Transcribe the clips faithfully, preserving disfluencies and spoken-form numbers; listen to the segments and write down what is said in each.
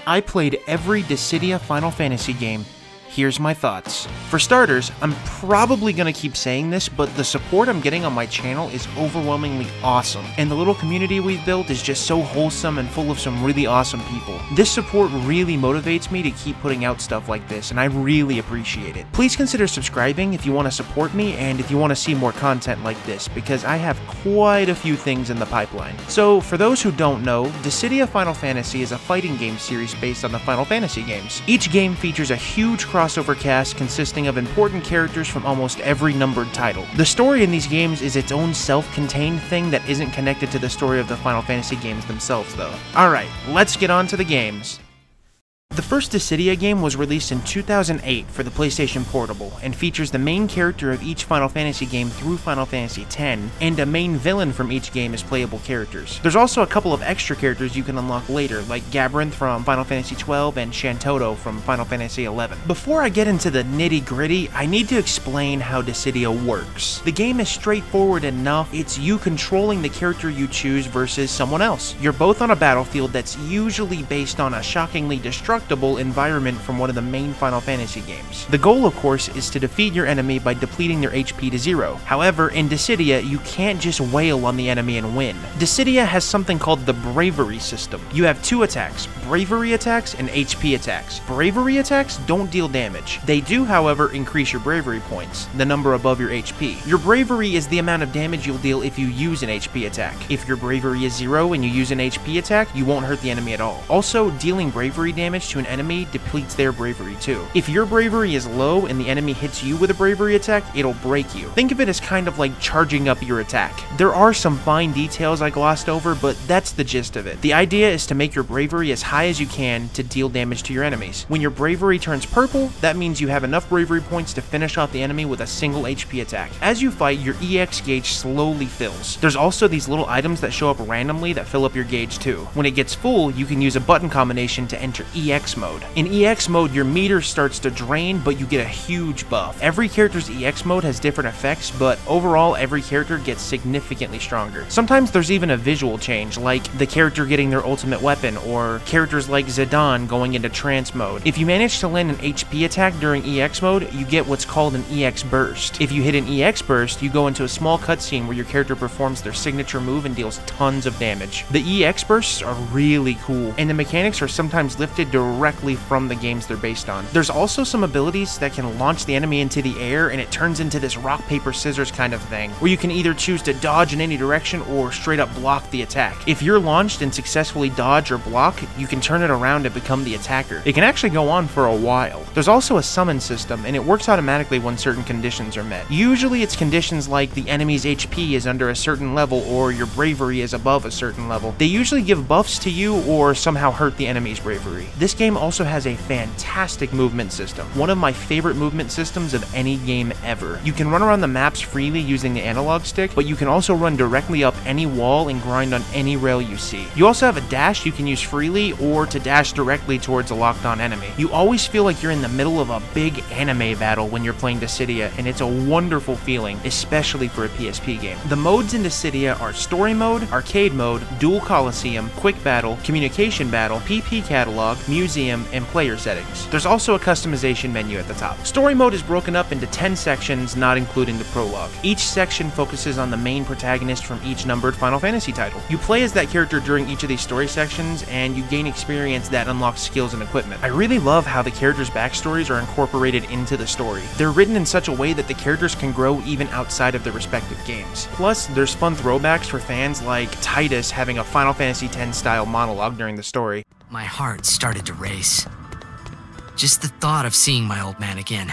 I played every Dissidia Final Fantasy game. Here's my thoughts. For starters, I'm probably gonna keep saying this, but the support I'm getting on my channel is overwhelmingly awesome, and the little community we've built is just so wholesome and full of some really awesome people. This support really motivates me to keep putting out stuff like this, and I really appreciate it. Please consider subscribing if you want to support me and if you want to see more content like this, because I have quite a few things in the pipeline. So, for those who don't know, Dissidia Final Fantasy is a fighting game series based on the Final Fantasy games. Each game features a huge crossover cast consisting of important characters from almost every numbered title. The story in these games is its own self-contained thing that isn't connected to the story of the Final Fantasy games themselves though. Alright, let's get on to the games. The first Dissidia game was released in two thousand eight for the PlayStation Portable, and features the main character of each Final Fantasy game through Final Fantasy X, and a main villain from each game as playable characters. There's also a couple of extra characters you can unlock later, like Gabrynth from Final Fantasy twelve and Shantoto from Final Fantasy eleven. Before I get into the nitty-gritty, I need to explain how Dissidia works. The game is straightforward enough. It's you controlling the character you choose versus someone else. You're both on a battlefield that's usually based on a shockingly destructive environment from one of the main Final Fantasy games. The goal, of course, is to defeat your enemy by depleting their H P to zero. However, in Dissidia, you can't just wail on the enemy and win. Dissidia has something called the Bravery system. You have two attacks, Bravery attacks and H P attacks. Bravery attacks don't deal damage. They do, however, increase your Bravery points, the number above your H P. Your Bravery is the amount of damage you'll deal if you use an H P attack. If your Bravery is zero and you use an H P attack, you won't hurt the enemy at all. Also, dealing Bravery damage to an enemy depletes their bravery too. If your bravery is low and the enemy hits you with a bravery attack, it'll break you. Think of it as kind of like charging up your attack. There are some fine details I glossed over, but that's the gist of it. The idea is to make your bravery as high as you can to deal damage to your enemies. When your bravery turns purple, that means you have enough bravery points to finish off the enemy with a single H P attack. As you fight, your E X gauge slowly fills. There's also these little items that show up randomly that fill up your gauge too. When it gets full, you can use a button combination to enter E X mode. In E X mode, your meter starts to drain, but you get a huge buff. Every character's E X mode has different effects, but overall, every character gets significantly stronger. Sometimes there's even a visual change, like the character getting their ultimate weapon, or characters like Zidane going into trance mode. If you manage to land an H P attack during E X mode, you get what's called an E X burst. If you hit an E X burst, you go into a small cutscene where your character performs their signature move and deals tons of damage. The E X bursts are really cool, and the mechanics are sometimes lifted directly from the games they're based on. There's also some abilities that can launch the enemy into the air, and it turns into this rock, paper, scissors kind of thing, where you can either choose to dodge in any direction or straight up block the attack. If you're launched and successfully dodge or block, you can turn it around to become the attacker. It can actually go on for a while. There's also a summon system, and it works automatically when certain conditions are met. Usually it's conditions like the enemy's H P is under a certain level or your bravery is above a certain level. They usually give buffs to you or somehow hurt the enemy's bravery. This game also has a fantastic movement system, one of my favorite movement systems of any game ever. You can run around the maps freely using the analog stick, but you can also run directly up any wall and grind on any rail you see. You also have a dash you can use freely or to dash directly towards a locked on enemy. You always feel like you're in the middle of a big anime battle when you're playing Dissidia, and it's a wonderful feeling, especially for a P S P game. The modes in Dissidia are Story Mode, Arcade Mode, Dual Coliseum, Quick Battle, Communication Battle, P P Catalog, Museum, and Player Settings. There's also a customization menu at the top. Story Mode is broken up into ten sections, not including the prologue. Each section focuses on the main protagonist from each numbered Final Fantasy title. You play as that character during each of these story sections, and you gain experience that unlocks skills and equipment. I really love how the characters' backstories are incorporated into the story. They're written in such a way that the characters can grow even outside of their respective games. Plus, there's fun throwbacks for fans like Titus having a Final Fantasy X style monologue during the story. My heart started to race. Just the thought of seeing my old man again.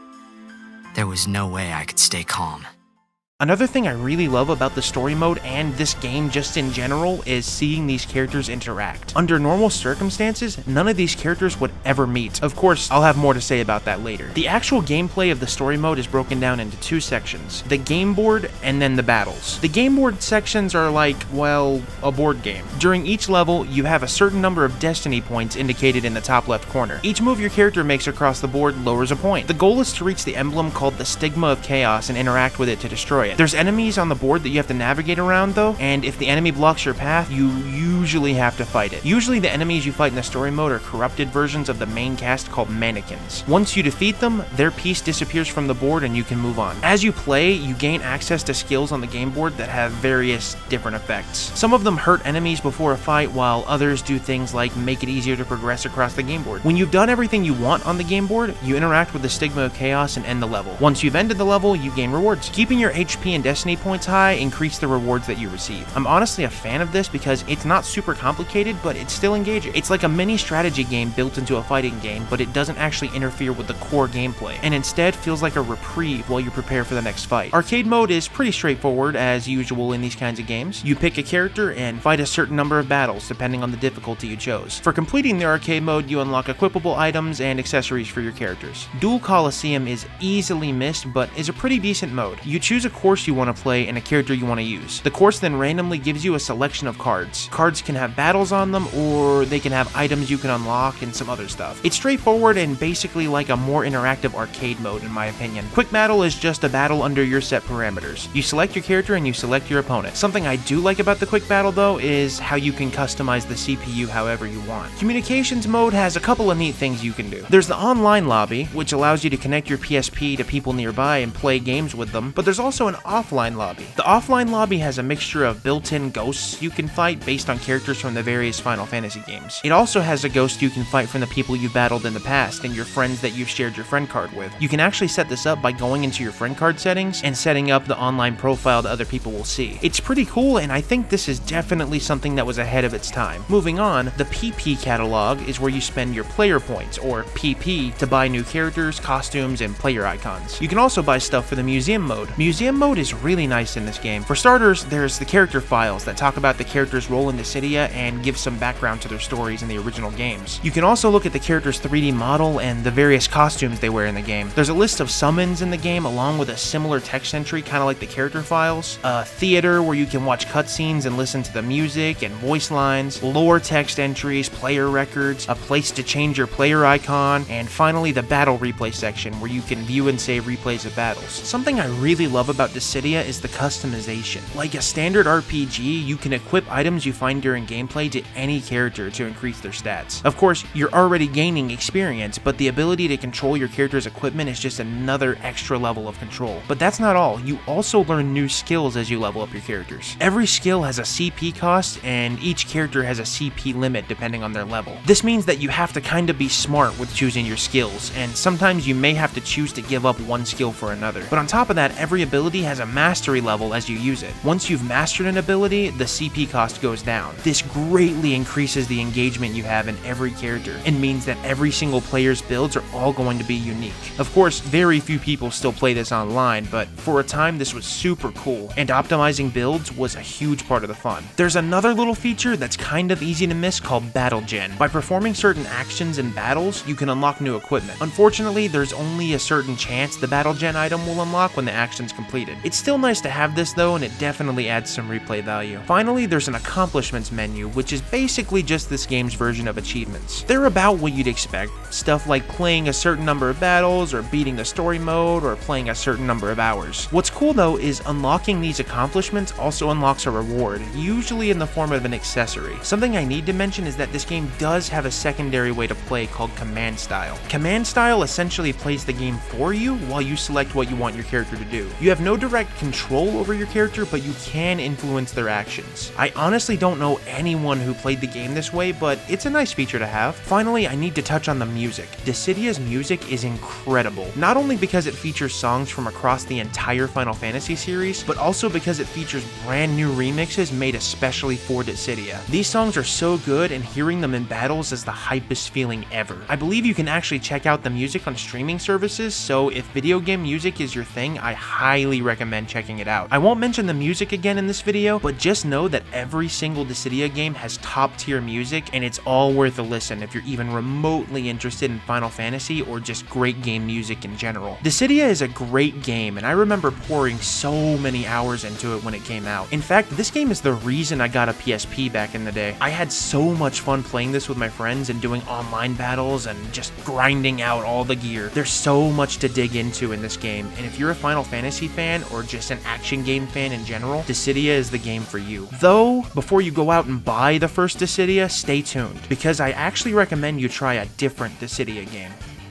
There was no way I could stay calm. Another thing I really love about the story mode and this game just in general is seeing these characters interact. Under normal circumstances, none of these characters would ever meet. Of course, I'll have more to say about that later. The actual gameplay of the story mode is broken down into two sections, the game board and then the battles. The game board sections are like, well, a board game. During each level, you have a certain number of destiny points indicated in the top left corner. Each move your character makes across the board lowers a point. The goal is to reach the emblem called the Stigma of Chaos and interact with it to destroy destroy it. There's enemies on the board that you have to navigate around though, and if the enemy blocks your path, you usually have to fight it. Usually the enemies you fight in the story mode are corrupted versions of the main cast called mannequins. Once you defeat them, their piece disappears from the board and you can move on. As you play, you gain access to skills on the game board that have various different effects. Some of them hurt enemies before a fight, while others do things like make it easier to progress across the game board. When you've done everything you want on the game board, you interact with the Stigma of Chaos and end the level. Once you've ended the level, you gain rewards. Keeping your H P and Destiny points high increase the rewards that you receive. I'm honestly a fan of this because it's not super complicated, but it's still engaging. It's like a mini strategy game built into a fighting game, but it doesn't actually interfere with the core gameplay, and instead feels like a reprieve while you prepare for the next fight. Arcade mode is pretty straightforward as usual in these kinds of games. You pick a character and fight a certain number of battles depending on the difficulty you chose. For completing the arcade mode, you unlock equipable items and accessories for your characters. Duel Coliseum is easily missed, but is a pretty decent mode. You choose a course you want to play and a character you want to use. The course then randomly gives you a selection of cards. Cards can have battles on them, or they can have items you can unlock and some other stuff. It's straightforward and basically like a more interactive arcade mode in my opinion. Quick Battle is just a battle under your set parameters. You select your character and you select your opponent. Something I do like about the Quick Battle though is how you can customize the C P U however you want. Communications mode has a couple of neat things you can do. There's the online lobby, which allows you to connect your P S P to people nearby and play games with them, but there's also an offline lobby. The offline lobby has a mixture of built-in ghosts you can fight based on characters from the various Final Fantasy games. It also has a ghost you can fight from the people you've battled in the past and your friends that you've shared your friend card with. You can actually set this up by going into your friend card settings and setting up the online profile that other people will see. It's pretty cool, and I think this is definitely something that was ahead of its time. Moving on, the P P catalog is where you spend your player points, or P P, to buy new characters, costumes, and player icons. You can also buy stuff for the museum mode. Museum mode is really nice in this game. For starters, there's the character files that talk about the character's role in Dissidia and give some background to their stories in the original games. You can also look at the character's three D model and the various costumes they wear in the game. There's a list of summons in the game along with a similar text entry, kind of like the character files, a theater where you can watch cutscenes and listen to the music and voice lines, lore text entries, player records, a place to change your player icon, and finally the battle replay section where you can view and save replays of battles. Something I really love about Dissidia is the customization. Like a standard R P G, you can equip items you find during gameplay to any character to increase their stats. Of course, you're already gaining experience, but the ability to control your character's equipment is just another extra level of control. But that's not all, you also learn new skills as you level up your characters. Every skill has a C P cost, and each character has a C P limit depending on their level. This means that you have to kind of be smart with choosing your skills, and sometimes you may have to choose to give up one skill for another. But on top of that, every ability has a mastery level as you use it. Once you've mastered an ability, the C P cost goes down. This greatly increases the engagement you have in every character, and means that every single player's builds are all going to be unique. Of course, very few people still play this online, but for a time this was super cool, and optimizing builds was a huge part of the fun. There's another little feature that's kind of easy to miss called Battle Gen. By performing certain actions in battles, you can unlock new equipment. Unfortunately, there's only a certain chance the Battle Gen item will unlock when the action's completed. It's still nice to have this though, and it definitely adds some replay value. Finally, there's an accomplishments menu, which is basically just this game's version of achievements. They're about what you'd expect, stuff like playing a certain number of battles, or beating the story mode, or playing a certain number of hours. What's cool though is unlocking these accomplishments also unlocks a reward, usually in the form of an accessory. Something I need to mention is that this game does have a secondary way to play called Command Style. Command Style essentially plays the game for you while you select what you want your character to do. You have no direct control over your character, but you can influence their actions. I honestly don't know anyone who played the game this way, but it's a nice feature to have. Finally, I need to touch on the music. Dissidia's music is incredible, not only because it features songs from across the entire Final Fantasy series, but also because it features brand new remixes made especially for Dissidia. These songs are so good, and hearing them in battles is the hypest feeling ever. I believe you can actually check out the music on streaming services, so if video game music is your thing, I highly recommend checking it out. I won't mention the music again in this video, but just know that every single Dissidia game has top tier music, and it's all worth a listen if you're even remotely interested in Final Fantasy or just great game music in general. Dissidia is a great game, and I remember pouring so many hours into it when it came out. In fact, this game is the reason I got a P S P back in the day. I had so much fun playing this with my friends and doing online battles and just grinding out all the gear. There's so much to dig into in this game, and if you're a Final Fantasy fan, fan or just an action game fan in general, Dissidia is the game for you. Though, before you go out and buy the first Dissidia, stay tuned, because I actually recommend you try a different Dissidia game.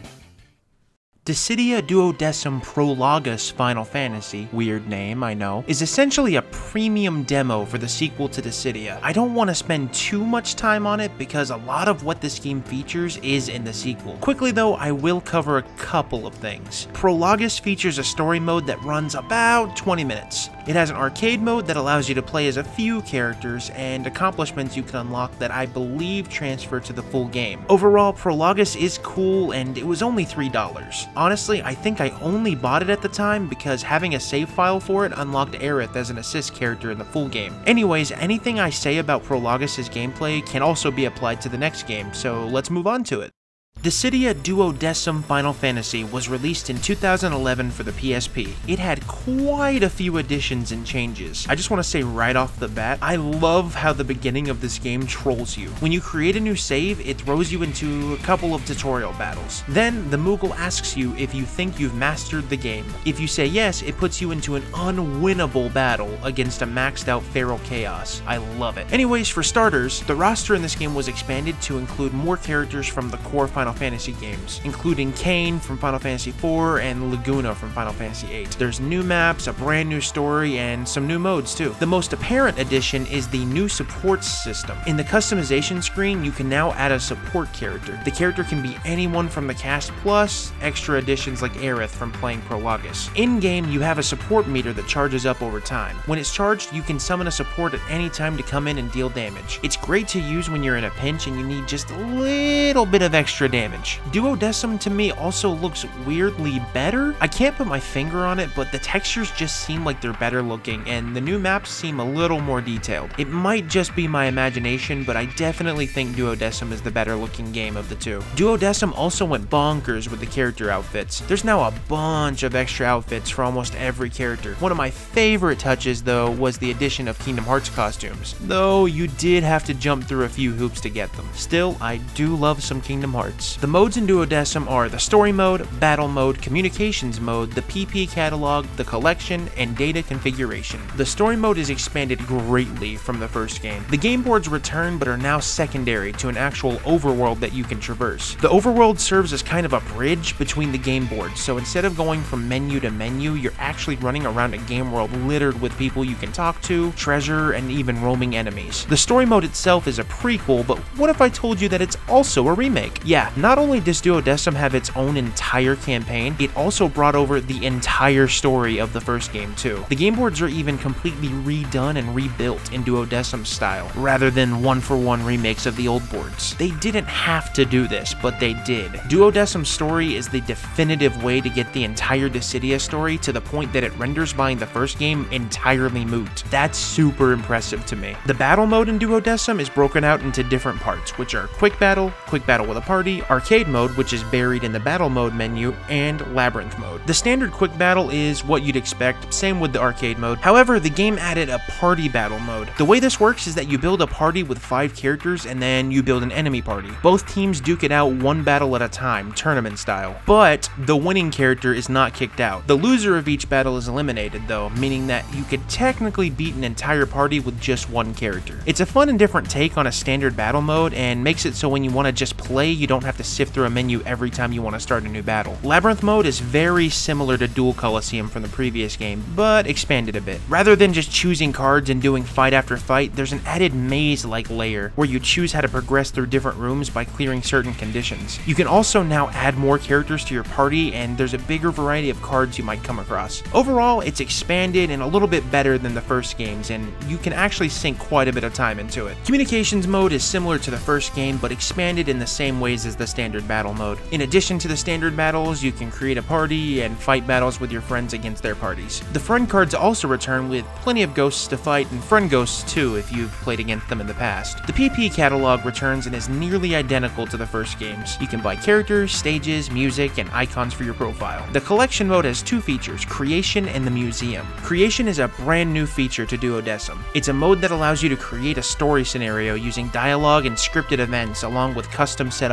Dissidia Duodecim Prologus Final Fantasy, weird name, I know, is essentially a premium demo for the sequel to Dissidia. I don't want to spend too much time on it because a lot of what this game features is in the sequel. Quickly though, I will cover a couple of things. Prologus features a story mode that runs about twenty minutes. It has an arcade mode that allows you to play as a few characters and accomplishments you can unlock that I believe transfer to the full game. Overall, Prologus is cool and it was only three dollars. Honestly, I think I only bought it at the time because having a save file for it unlocked Aerith as an assist character in the full game. Anyways, anything I say about Prologus' gameplay can also be applied to the next game, so let's move on to it. Dissidia Duodecim Final Fantasy was released in two thousand eleven for the P S P. It had quite a few additions and changes. I just want to say right off the bat, I love how the beginning of this game trolls you. When you create a new save, it throws you into a couple of tutorial battles. Then, the Moogle asks you if you think you've mastered the game. If you say yes, it puts you into an unwinnable battle against a maxed out Feral Chaos. I love it. Anyways, for starters, the roster in this game was expanded to include more characters from the core Final Fantasy games, including Kain from Final Fantasy four and Laguna from Final Fantasy eight. There's new maps, a brand new story, and some new modes too. The most apparent addition is the new support system. In the customization screen, you can now add a support character. The character can be anyone from the cast, plus extra additions like Aerith from playing Prologus. In-game, you have a support meter that charges up over time. When it's charged, you can summon a support at any time to come in and deal damage. It's great to use when you're in a pinch and you need just a little bit of extra damage. Damage. Duodecim to me also looks weirdly better. I can't put my finger on it, but the textures just seem like they're better looking, and the new maps seem a little more detailed. It might just be my imagination, but I definitely think Duodecim is the better looking game of the two. Duodecim also went bonkers with the character outfits. There's now a bunch of extra outfits for almost every character. One of my favorite touches, though, was the addition of Kingdom Hearts costumes, though you did have to jump through a few hoops to get them. Still, I do love some Kingdom Hearts. The modes in Duodecim are the story mode, battle mode, communications mode, the P P catalog, the collection, and data configuration. The story mode is expanded greatly from the first game. The game boards return but are now secondary to an actual overworld that you can traverse. The overworld serves as kind of a bridge between the game boards, so instead of going from menu to menu, you're actually running around a game world littered with people you can talk to, treasure, and even roaming enemies. The story mode itself is a prequel, but what if I told you that it's also a remake? Yeah, not only does Duodecim have its own entire campaign, it also brought over the entire story of the first game too. The game boards are even completely redone and rebuilt in Duodecim style, rather than one-for-one remakes of the old boards. They didn't have to do this, but they did. Duodecim's story is the definitive way to get the entire Dissidia story to the point that it renders buying the first game entirely moot. That's super impressive to me. The battle mode in Duodecim is broken out into different parts, which are quick battle, quick battle with a party, arcade mode, which is buried in the battle mode menu, and labyrinth mode. The standard quick battle is what you'd expect, same with the arcade mode. However, the game added a party battle mode. The way this works is that you build a party with five characters and then you build an enemy party. Both teams duke it out one battle at a time, tournament style. But the winning character is not kicked out. The loser of each battle is eliminated though, meaning that you could technically beat an entire party with just one character. It's a fun and different take on a standard battle mode and makes it so when you want to just play, you don't have to sift through a menu every time you want to start a new battle. Labyrinth mode is very similar to Dual Coliseum from the previous game, but expanded a bit. Rather than just choosing cards and doing fight after fight, there's an added maze-like layer where you choose how to progress through different rooms by clearing certain conditions. You can also now add more characters to your party, and there's a bigger variety of cards you might come across. Overall, it's expanded and a little bit better than the first games, and you can actually sink quite a bit of time into it. Communications mode is similar to the first game, but expanded in the same ways as the standard battle mode. In addition to the standard battles, you can create a party and fight battles with your friends against their parties. The friend cards also return with plenty of ghosts to fight, and friend ghosts too if you've played against them in the past. The P P catalog returns and is nearly identical to the first games. You can buy characters, stages, music, and icons for your profile. The collection mode has two features, Creation and the Museum. Creation is a brand new feature to Duodecim. It's a mode that allows you to create a story scenario using dialogue and scripted events along with custom setup battles.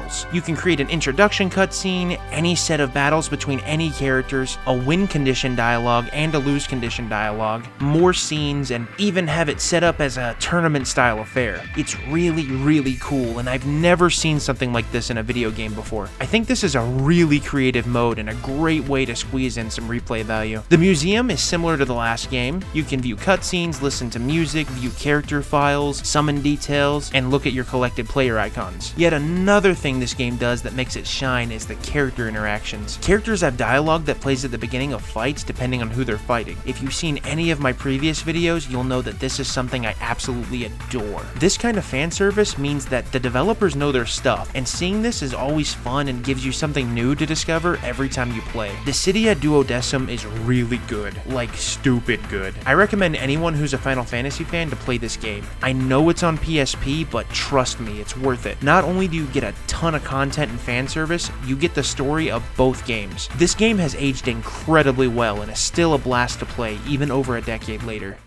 battles. You can create an introduction cutscene, any set of battles between any characters, a win condition dialogue and a lose condition dialogue, more scenes, and even have it set up as a tournament style affair. It's really, really cool, and I've never seen something like this in a video game before. I think this is a really creative mode and a great way to squeeze in some replay value. The museum is similar to the last game. You can view cutscenes, listen to music, view character files, summon details, and look at your collected player icons. Yet another thing this game does that makes it shine is the character interactions. Characters have dialogue that plays at the beginning of fights depending on who they're fighting. If you've seen any of my previous videos, you'll know that this is something I absolutely adore. This kind of fan service means that the developers know their stuff, and seeing this is always fun and gives you something new to discover every time you play. Dissidia Duodecim is really good, like stupid good. I recommend anyone who's a Final Fantasy fan to play this game. I know it's on P S P, but trust me, it's worth it. Not only do you get a ton of content and fan service, you get the story of both games. This game has aged incredibly well and is still a blast to play even over a decade later.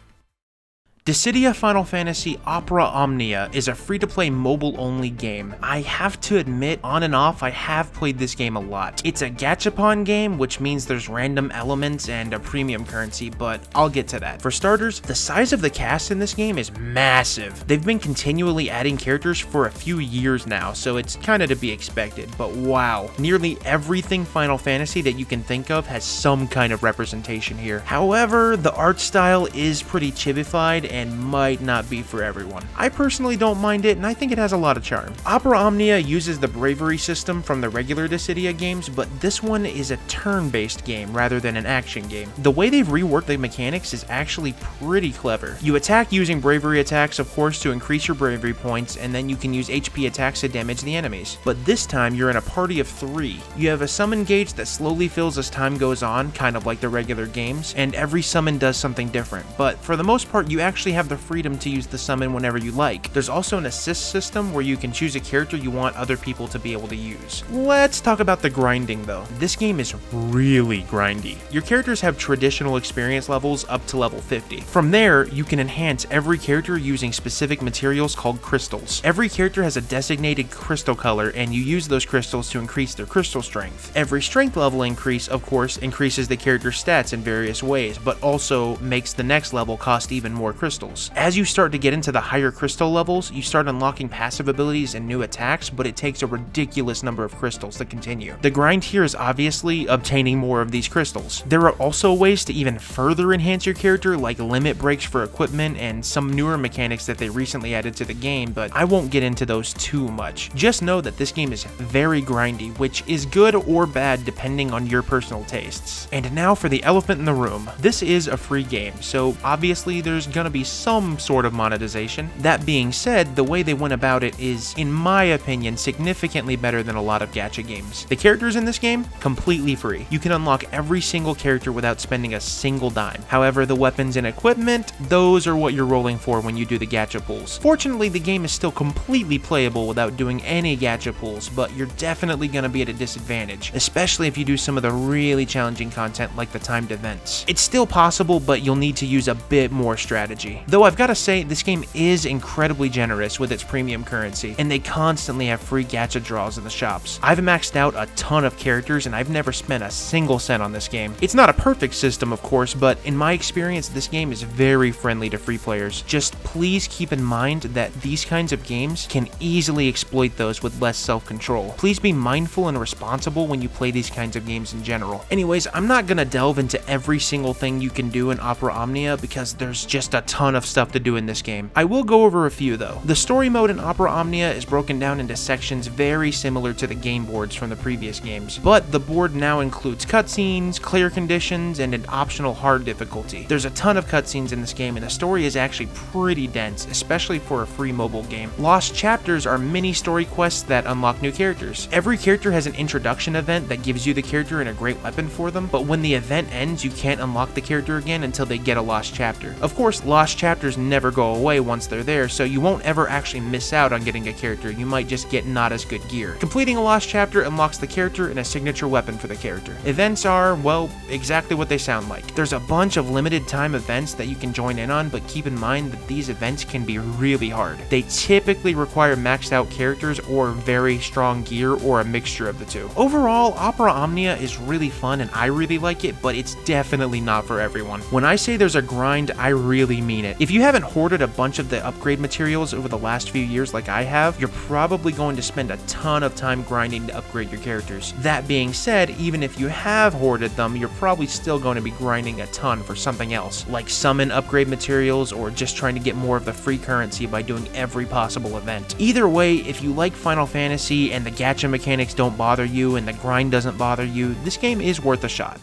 Dissidia Final Fantasy Opera Omnia is a free-to-play mobile-only game. I have to admit, on and off, I have played this game a lot. It's a gachapon game, which means there's random elements and a premium currency, but I'll get to that. For starters, the size of the cast in this game is massive. They've been continually adding characters for a few years now, so it's kinda to be expected, but wow. Nearly everything Final Fantasy that you can think of has some kind of representation here. However, the art style is pretty chibified and and might not be for everyone. I personally don't mind it, and I think it has a lot of charm. Opera Omnia uses the bravery system from the regular Dissidia games, but this one is a turn-based game rather than an action game. The way they've reworked the mechanics is actually pretty clever. You attack using bravery attacks, of course, to increase your bravery points, and then you can use H P attacks to damage the enemies. But this time, you're in a party of three. You have a summon gauge that slowly fills as time goes on, kind of like the regular games, and every summon does something different. But for the most part, you actually have the freedom to use the summon whenever you like. There's also an assist system where you can choose a character you want other people to be able to use. Let's talk about the grinding though. This game is really grindy. Your characters have traditional experience levels up to level fifty. From there, you can enhance every character using specific materials called crystals. Every character has a designated crystal color, and you use those crystals to increase their crystal strength. Every strength level increase, of course, increases the character's stats in various ways, but also makes the next level cost even more crystals. As you start to get into the higher crystal levels, you start unlocking passive abilities and new attacks, but it takes a ridiculous number of crystals to continue. The grind here is obviously obtaining more of these crystals. There are also ways to even further enhance your character, like limit breaks for equipment and some newer mechanics that they recently added to the game, but I won't get into those too much. Just know that this game is very grindy, which is good or bad depending on your personal tastes. And now for the elephant in the room. This is a free game, so obviously there's gonna be some sort of monetization. That being said, the way they went about it is, in my opinion, significantly better than a lot of gacha games. The characters in this game, completely free. You can unlock every single character without spending a single dime. However, the weapons and equipment, those are what you're rolling for when you do the gacha pulls. Fortunately, the game is still completely playable without doing any gacha pulls, but you're definitely going to be at a disadvantage, especially if you do some of the really challenging content like the timed events. It's still possible, but you'll need to use a bit more strategy. Though I've got to say, this game is incredibly generous with its premium currency, and they constantly have free gacha draws in the shops. I've maxed out a ton of characters, and I've never spent a single cent on this game. It's not a perfect system, of course, but in my experience, this game is very friendly to free players. Just please keep in mind that these kinds of games can easily exploit those with less self-control. Please be mindful and responsible when you play these kinds of games in general. Anyways, I'm not gonna delve into every single thing you can do in Opera Omnia because there's just a ton of stuff to do in this game. I will go over a few though. The story mode in Opera Omnia is broken down into sections very similar to the game boards from the previous games, but the board now includes cutscenes, clear conditions, and an optional hard difficulty. There's a ton of cutscenes in this game, and the story is actually pretty dense, especially for a free mobile game. Lost chapters are mini story quests that unlock new characters. Every character has an introduction event that gives you the character and a great weapon for them, but when the event ends, you can't unlock the character again until they get a lost chapter. Of course, lost lost chapters never go away once they're there, so you won't ever actually miss out on getting a character, you might just get not as good gear. Completing a lost chapter unlocks the character and a signature weapon for the character. Events are, well, exactly what they sound like. There's a bunch of limited time events that you can join in on, but keep in mind that these events can be really hard. They typically require maxed out characters or very strong gear or a mixture of the two. Overall, Opera Omnia is really fun and I really like it, but it's definitely not for everyone. When I say there's a grind, I really mean it. If you haven't hoarded a bunch of the upgrade materials over the last few years like I have, you're probably going to spend a ton of time grinding to upgrade your characters. That being said, even if you have hoarded them, you're probably still going to be grinding a ton for something else, like summon upgrade materials or just trying to get more of the free currency by doing every possible event. Either way, if you like Final Fantasy and the gacha mechanics don't bother you and the grind doesn't bother you, this game is worth a shot.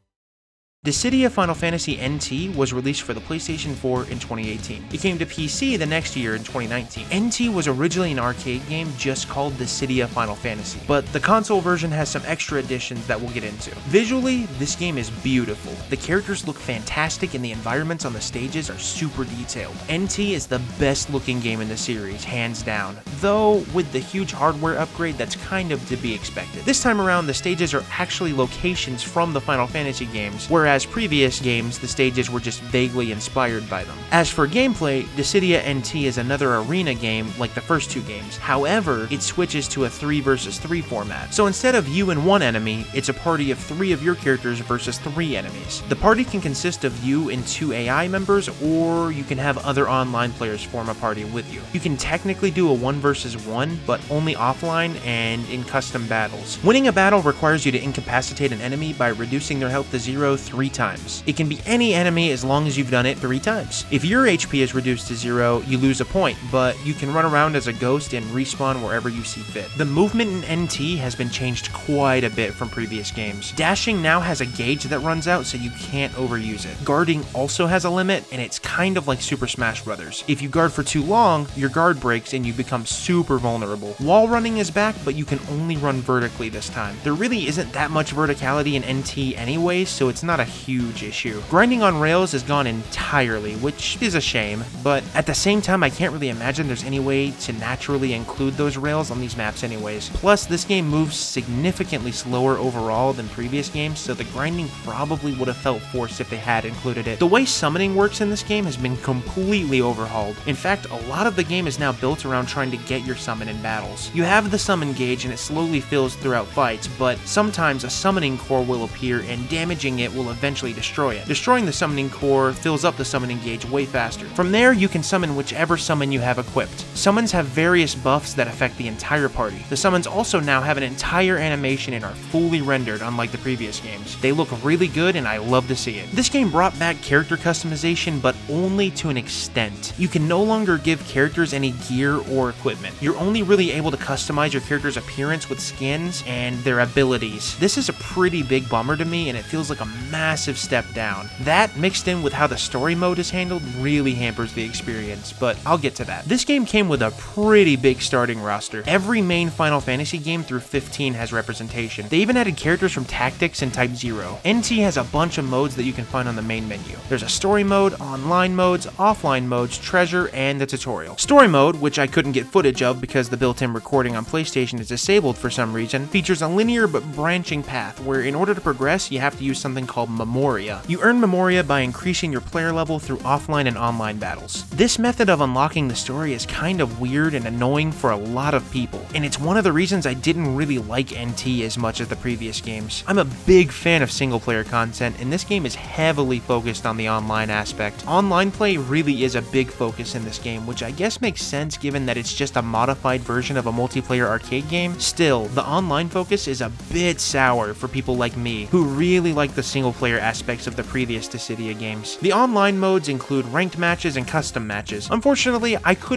Dissidia Final Fantasy N T was released for the PlayStation four in twenty eighteen. It came to P C the next year in twenty nineteen. N T was originally an arcade game just called Dissidia Final Fantasy, but the console version has some extra additions that we'll get into. Visually, this game is beautiful. The characters look fantastic and the environments on the stages are super detailed. N T is the best looking game in the series, hands down, though with the huge hardware upgrade that's kind of to be expected. This time around, the stages are actually locations from the Final Fantasy games, whereas As previous games, the stages were just vaguely inspired by them. As for gameplay, Dissidia N T is another arena game like the first two games. However, it switches to a three versus three format. So instead of you and one enemy, it's a party of three of your characters versus three enemies. The party can consist of you and two A I members, or you can have other online players form a party with you. You can technically do a one versus one, but only offline and in custom battles. Winning a battle requires you to incapacitate an enemy by reducing their health to zero three times. It can be any enemy as long as you've done it three times. If your H P is reduced to zero, you lose a point, but you can run around as a ghost and respawn wherever you see fit. The movement in N T has been changed quite a bit from previous games. Dashing now has a gauge that runs out, so you can't overuse it. Guarding also has a limit, and it's kind of like Super Smash Bros. If you guard for too long, your guard breaks and you become super vulnerable. Wall running is back, but you can only run vertically this time. There really isn't that much verticality in N T anyways, so it's not a huge issue. Grinding on rails is gone entirely, which is a shame, but at the same time I can't really imagine there's any way to naturally include those rails on these maps anyways. Plus, this game moves significantly slower overall than previous games, so the grinding probably would have felt forced if they had included it. The way summoning works in this game has been completely overhauled. In fact, a lot of the game is now built around trying to get your summon in battles. You have the summon gauge and it slowly fills throughout fights, but sometimes a summoning core will appear and damaging it will eventually destroy it. Destroying the summoning core fills up the summoning gauge way faster. From there, you can summon whichever summon you have equipped. Summons have various buffs that affect the entire party. The summons also now have an entire animation and are fully rendered, unlike the previous games. They look really good and I love to see it. This game brought back character customization, but only to an extent. You can no longer give characters any gear or equipment. You're only really able to customize your character's appearance with skins and their abilities. This is a pretty big bummer to me, and it feels like a massive step down. That, mixed in with how the story mode is handled, really hampers the experience, but I'll get to that. This game came with a pretty big starting roster. Every main Final Fantasy game through fifteen has representation. They even added characters from Tactics and Type Zero. N T has a bunch of modes that you can find on the main menu. There's a story mode, online modes, offline modes, treasure, and the tutorial. Story mode, which I couldn't get footage of because the built-in recording on PlayStation is disabled for some reason, features a linear but branching path where in order to progress you have to use something called Memoria. You earn Memoria by increasing your player level through offline and online battles. This method of unlocking the story is kind of weird and annoying for a lot of people, and it's one of the reasons I didn't really like N T as much as the previous games. I'm a big fan of single player content, and this game is heavily focused on the online aspect. Online play really is a big focus in this game, which I guess makes sense given that it's just a modified version of a multiplayer arcade game. Still, the online focus is a bit sour for people like me, who really like the single player aspects of the previous Dissidia games. The online modes include ranked matches and custom matches. Unfortunately, I couldn't really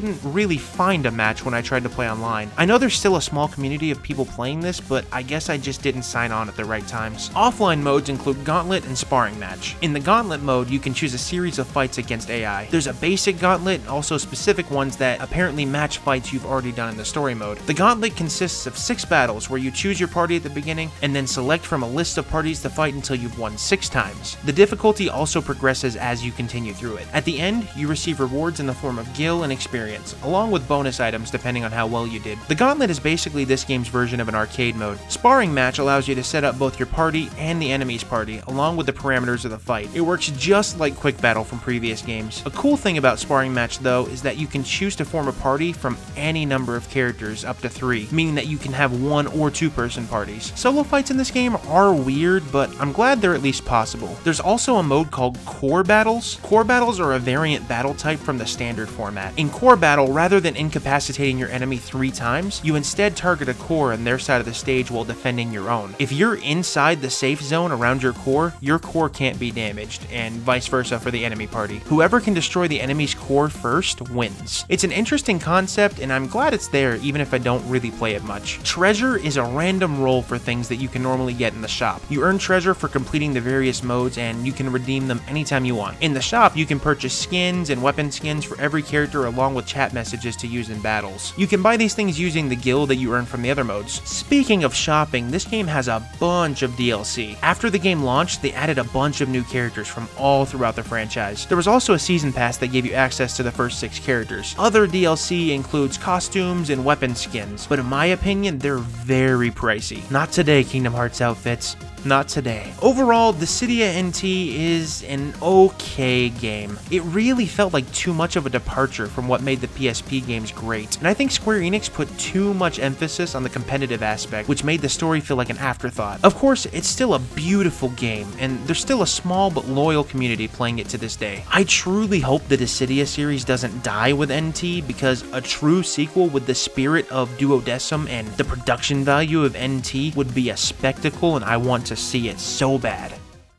really find a match when I tried to play online. I know there's still a small community of people playing this, but I guess I just didn't sign on at the right times. Offline modes include Gauntlet and Sparring Match. In the Gauntlet mode, you can choose a series of fights against A I. There's a basic Gauntlet and also specific ones that apparently match fights you've already done in the story mode. The Gauntlet consists of six battles where you choose your party at the beginning and then select from a list of parties to fight until you've won six times. The difficulty also progresses as you continue through it. At the end, you receive rewards in the form of gil and experience, along with bonus items depending on how well you did. The Gauntlet is basically this game's version of an arcade mode. Sparring Match allows you to set up both your party and the enemy's party, along with the parameters of the fight. It works just like Quick Battle from previous games. A cool thing about Sparring Match though is that you can choose to form a party from any number of characters up to three, meaning that you can have one or two person parties. Solo fights in this game are weird, but I'm glad they're at least possible. There's also a mode called Core Battles. Core Battles are a variant battle type from the standard format. In Core Battle, rather than incapacitating your enemy three times, you instead target a core on their side of the stage while defending your own. If you're inside the safe zone around your core, your core can't be damaged, and vice versa for the enemy party. Whoever can destroy the enemy's core first wins. It's an interesting concept, and I'm glad it's there even if I don't really play it much. Treasure is a random roll for things that you can normally get in the shop. You earn treasure for completing the various modes, and you can redeem them anytime you want. In the shop, you can purchase skins and weapon skins for every character along with chat messages to use in battles. You can buy these things using the gil that you earn from the other modes. Speaking of shopping, this game has a bunch of D L C. After the game launched, they added a bunch of new characters from all throughout the franchise. There was also a season pass that gave you access to the first six characters. Other D L C includes costumes and weapon skins, but in my opinion, they're very pricey. Not today, Kingdom Hearts outfits. Not today. Overall, Dissidia N T is an okay game. It really felt like too much of a departure from what made the P S P games great, and I think Square Enix put too much emphasis on the competitive aspect, which made the story feel like an afterthought. Of course, it's still a beautiful game, and there's still a small but loyal community playing it to this day. I truly hope the Dissidia series doesn't die with N T, because a true sequel with the spirit of Duodecim and the production value of N T would be a spectacle, and I want to see it so bad.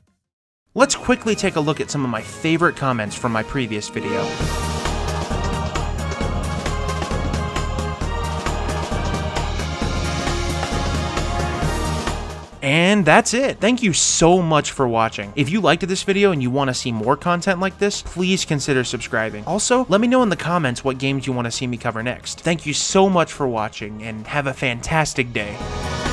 Let's quickly take a look at some of my favorite comments from my previous video. And that's it. Thank you so much for watching. If you liked this video and you want to see more content like this, please consider subscribing. Also, let me know in the comments what games you want to see me cover next. Thank you so much for watching, and have a fantastic day.